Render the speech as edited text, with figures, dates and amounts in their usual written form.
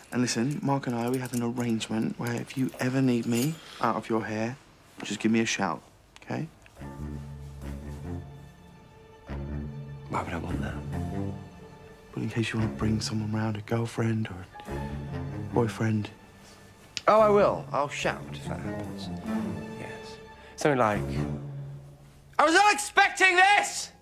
And listen, Mark and I, we had an arrangement where if you ever need me out of your hair, just give me a shout, OK? Why would I want that? But in case you want to bring someone round, a girlfriend or a boyfriend. Oh, I will. I'll shout if that happens. Yes. Something like, I was not expecting this!